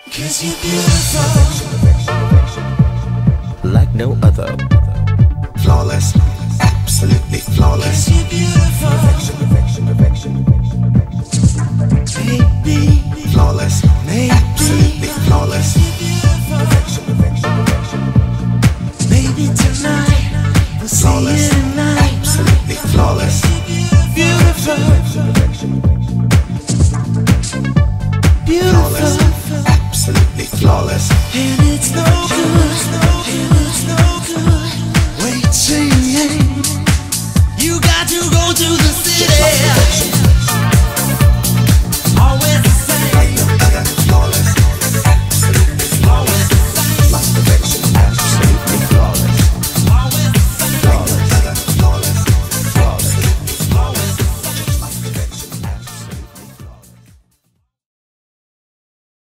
'Cause you're beautiful like no other. Flawless, absolutely flawless. 'Cause you're beautiful baby. Flawless, absolutely flawless. Baby, tonight we'll see Flawless, you tonight. absolutely flawless. Beautiful, Flawless, beautiful, absolutely flawless. and it's no good, and it's no good. Waiting, you got to go to the city.